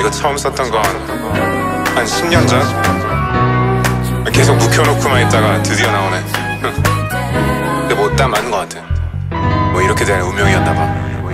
이거 처음 썼던 건 한 10년 전? 계속 묵혀놓고만 있다가 드디어 나오네. 근데 뭐 딱 맞는 것 같아. 뭐 이렇게 된 운명이었나봐.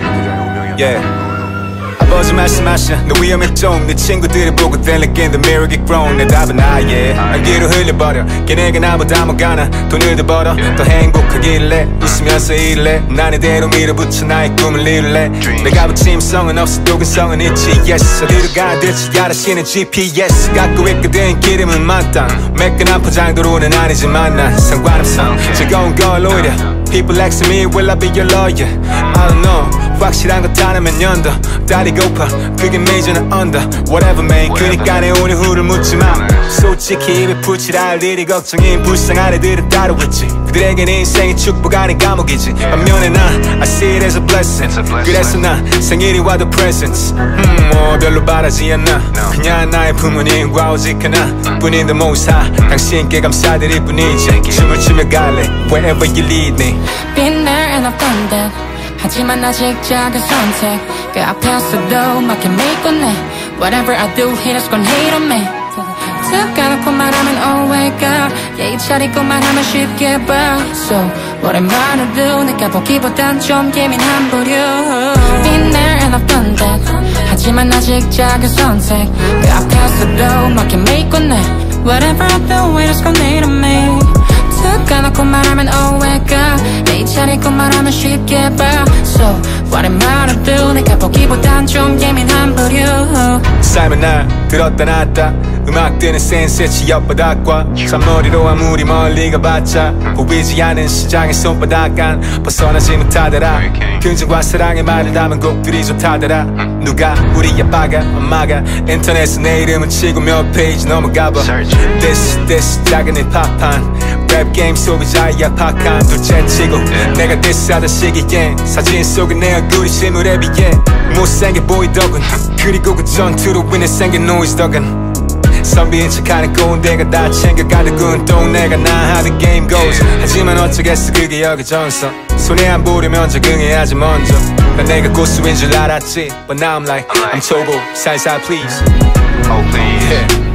아버지 말씀하셔 너 위험해 좀 네 친구들이 보고 될 like in the mirror get grown 내 답은 아예 안기로 흘려버려 걔네가 나보다 뭐 가나 돈을 더 벌어 더 행복하길래 웃으면서 일래 난 이대로 밀어붙여 나의 꿈을 이룰래 내가 붙임 성은 없어 또 근성은 있지 yes 어디로 가야 될지 알아시는 GPS 갖고 있거든 기름은 많다 매끈한 포장도로는 아니지만 난 상관없어 즐거운 걸 오히려 People asking me will I be your lawyer I don't know 확실한 것 하나면 연다 다리 고파 그게 메이저는 언더 Whatever man 그니까 내 오늘 후를 묻지마 솔직히 입에 붙이라 할 일이 걱정인 불쌍한 애들은 따로 있지 그들에겐 인생이 축복 아닌 감옥이지 반면에 난 I see it as a blessing 그래서 난 생일이 와도 presents 뭐 별로 바라지 않나 그냥 나의 부모님과 오직 하나 뿐인 the most high 당신께 감사드릴 뿐이지 춤을 추며 갈래 Wherever you lead me Been there and I've done that 하지만 아직 작은 선택 그 앞에서도 막혀 메이꺼내 Whatever I do haters gon' hate on me 툭까놓고 말하면 oh wake up 예의 차리고 말하면 쉽게 봐 So what am I to do 내가 보기보단 좀 예민한 부류 Been there and I've done that 하지만 아직 작은 선택 그 앞에서도 막혀 메이꺼내 Whatever I do haters gon' hate on me 툭까놓고 말하면 oh wake up 예의 차리고 말하면 쉽게 봐 So what am I to do 내가 보기보단 좀 예민한 부류 삶은 날 들었다 놨다 음악 뜨는 센스에 치엿바닥과 잔머리로 아무리 멀리 가봤자 보이지 않은 시장의 손바닥 안 벗어나지 못하더라 긍정과 사랑의 말을 담은 곡들이 좋다더라 누가 우리 아빠가 엄마가 인터넷에 내 이름을 치고 몇 페이지 넘어가봐 This 작은 힙합한 랩 게임 속의 자이아팍한 둘째치고 내가 디스하던 시기엔 사진 속에 내 얼굴이 실물에 비해 못생겨 보이더군 그리고 그 전투로 인해 생긴 노이즈더군 선비인 척하는 꼰대가 다 챙겨가더군 또 내가 나 하던 게임 goes 하지만 어쩌겠어 그게 여기 정서 손해 안 보려면 적응해야지 먼저 난 내가 고수인 줄 알았지 But now I'm like I'm Togo 살살 please Oh please yeah.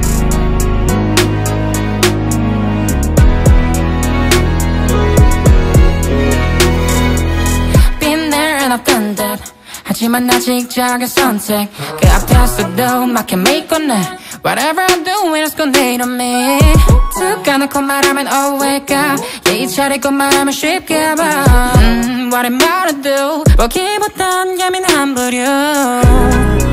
I've done that 하지만 아직 작은 선택 그 앞에서도 막혀 메이꺼내 Whatever I do haters gon' hate on me 툭까놓고 말하면 oh wake up 예의 차리고 말하면 쉽게 봐 What am I to do 보기보단 예민한 부류